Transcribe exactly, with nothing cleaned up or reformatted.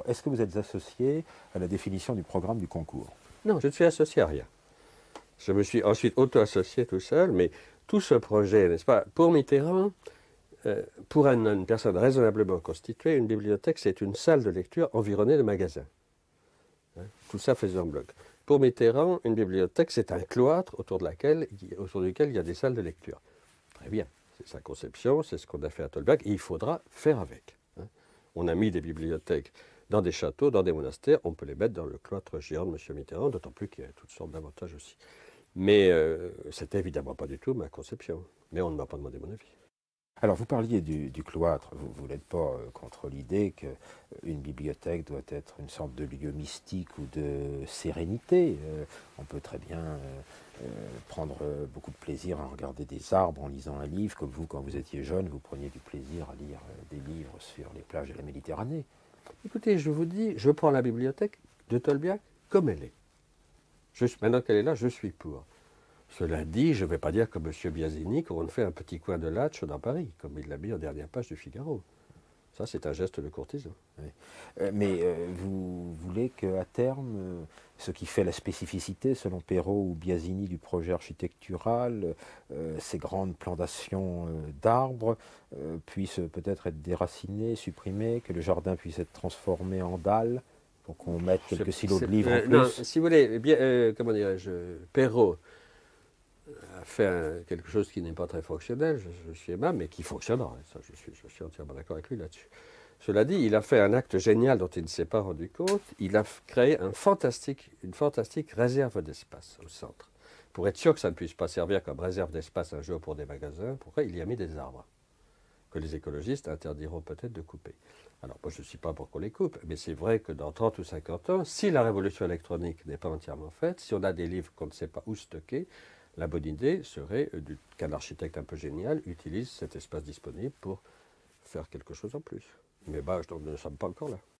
Est-ce que vous êtes associé à la définition du programme du concours? Non, je ne suis associé à rien. Je me suis ensuite auto-associé tout seul, mais tout ce projet, n'est-ce pas, pour Mitterrand, euh, pour une, une personne raisonnablement constituée, une bibliothèque, c'est une salle de lecture environnée de magasins. Hein, tout ça faisant bloc. Pour Mitterrand, une bibliothèque, c'est un cloître autour, de laquelle, autour duquel il y a des salles de lecture. Très bien, c'est sa conception, c'est ce qu'on a fait à Tolbiac, et il faudra faire avec. Hein. On a mis des bibliothèques dans des châteaux, dans des monastères, on peut les mettre dans le cloître géant de M. Mitterrand, d'autant plus qu'il y a toutes sortes d'avantages aussi. Mais euh, c'était évidemment pas du tout ma conception. Mais on ne m'a pas demandé mon avis. Alors, vous parliez du, du cloître. Vous, vous n'êtes pas euh, contre l'idée qu'une bibliothèque doit être une sorte de lieu mystique ou de sérénité. Euh, on peut très bien euh, euh, prendre euh, beaucoup de plaisir à regarder des arbres en lisant un livre, comme vous, quand vous étiez jeune, vous preniez du plaisir à lire euh, des livres sur les plages de la Méditerranée. Écoutez, je vous dis, je prends la bibliothèque de Tolbiac comme elle est. Je, maintenant qu'elle est là, je suis pour. Cela dit, je ne vais pas dire comme M. Biasini qu'on fait un petit coin de Latch dans Paris, comme il l'a mis en dernière page du Figaro. Ça, c'est un geste de courtisan. Oui. Euh, mais euh, vous voulez qu'à terme, euh, ce qui fait la spécificité, selon Perrault ou Biasini, du projet architectural, euh, ces grandes plantations euh, d'arbres euh, puissent peut-être être déracinées, supprimées, que le jardin puisse être transformé en dalles, pour qu'on mette quelques silos de livres euh, en plus. Non, si vous voulez, bien, euh, comment dirais-je, Perrault a fait un, quelque chose qui n'est pas très fonctionnel, je, je suis aimable, mais qui fonctionnera. Ça, je, suis, je suis entièrement d'accord avec lui là-dessus. Cela dit, il a fait un acte génial dont il ne s'est pas rendu compte. Il a créé un fantastique, une fantastique réserve d'espace au centre. Pour être sûr que ça ne puisse pas servir comme réserve d'espace un jour pour des magasins, pourquoi il y a mis des arbres que les écologistes interdiront peut-être de couper. Alors, moi, je ne suis pas pour qu'on les coupe, mais c'est vrai que dans trente ou cinquante ans, si la révolution électronique n'est pas entièrement faite, si on a des livres qu'on ne sait pas où stocker, la bonne idée serait qu'un architecte un peu génial utilise cet espace disponible pour faire quelque chose en plus. Mais bah, nous ne sommes pas encore là.